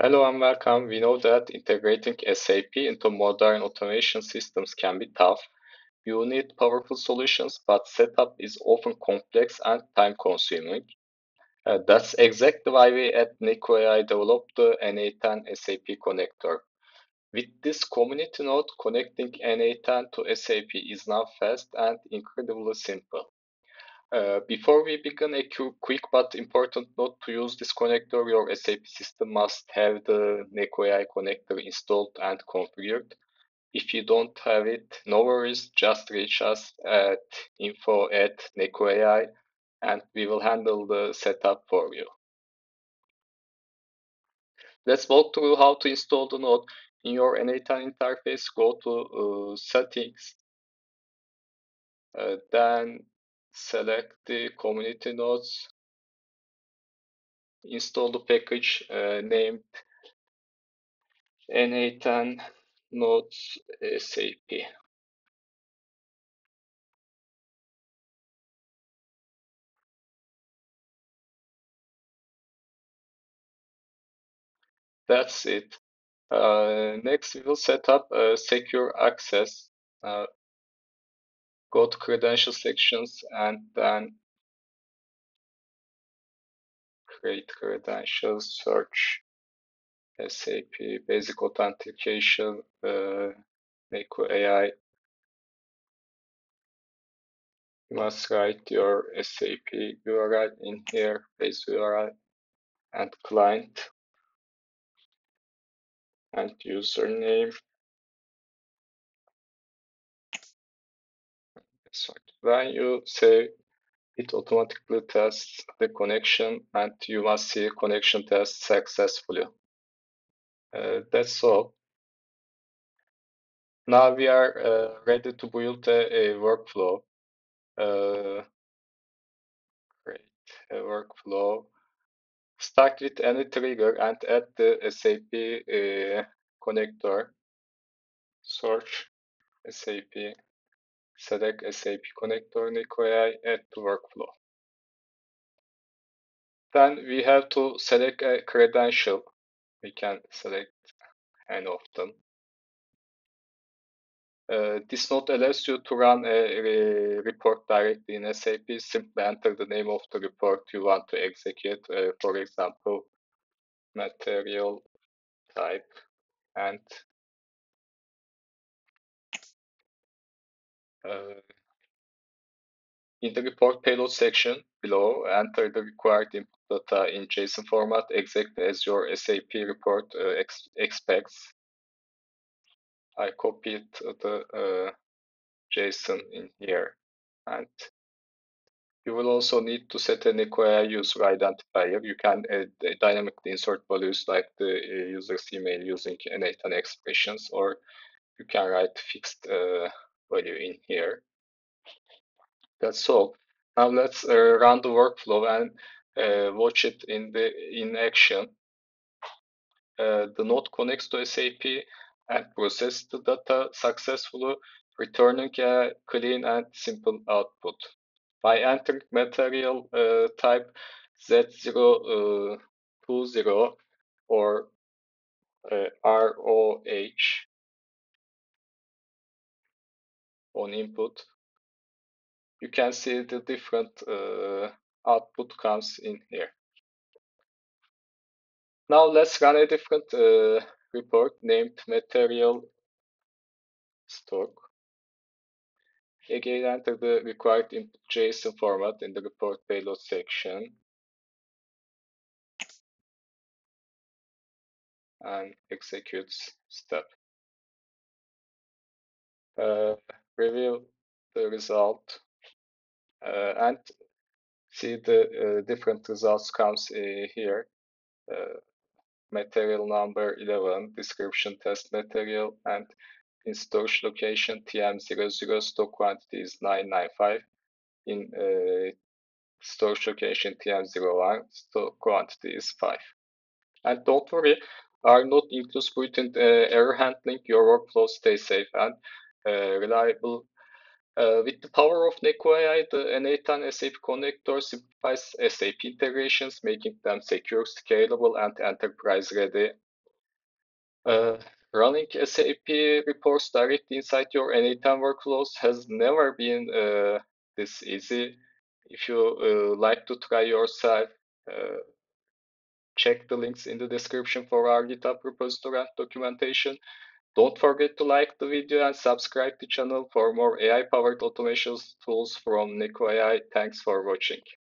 Hello and welcome. We know that integrating SAP into modern automation systems can be tough. You need powerful solutions, but setup is often complex and time-consuming. That's exactly why we at NeKu.AI developed the n8n SAP Connector. With this community node, connecting n8n to SAP is now fast and incredibly simple. Before we begin, a quick but important note: to use this connector, your SAP system must have the NeKu.AI connector installed and configured. If you don't have it, no worries, just reach us at info@NeKu.AI and we will handle the setup for you. Let's walk through how to install the node. In your n8n interface, go to Settings, then select the community nodes. Install the package named n8n nodes SAP. That's it. Next, we will set up secure access. Go to credential sections and then create credentials, search SAP basic authentication, NeKu.AI. You must write your SAP URL in here, base URL and client and username. So when you save, it automatically tests the connection and you must see connection test successfully. That's all. Now we are ready to build a workflow. Create a workflow. Start with any trigger and add the SAP connector. Search SAP, select SAP connector, NeKu.AI, add to workflow. Then we have to select a credential. We can select any of them. This node allows you to run a report directly in SAP. Simply enter the name of the report you want to execute. For example, material type, and in the report payload section below, enter the required input data in JSON format, exactly as your SAP report expects. I copied the JSON in here, and you will also need to set a NeKu.AI user identifier. You can dynamically insert values like the user's email using n8n expressions, or you can write fixed value in here. That's all. Now let's run the workflow and watch it in action. The node connects to SAP and processes the data successfully, returning a clean and simple output. By entering material type Z020 or ROH on input, you can see the different output comes in here. Now let's run a different report named MaterialStock. Again, enter the required input JSON format in the report payload section and executes step. Review the result and see the different results comes here. Material number 11, description test material, and in storage location TM00, stock quantity is 995. In storage location TM01, stock quantity is 5. And don't worry, our node includes built-in error handling. Your workflow stays safe and reliable. With the power of NeKu.AI, the n8n SAP connector simplifies SAP integrations, making them secure, scalable, and enterprise-ready. Running SAP reports directly inside your n8n workflows has never been this easy. If you like to try yourself, check the links in the description for our GitHub repository and documentation. Don't forget to like the video and subscribe to the channel for more AI-powered automation tools from NeKu.AI. Thanks for watching.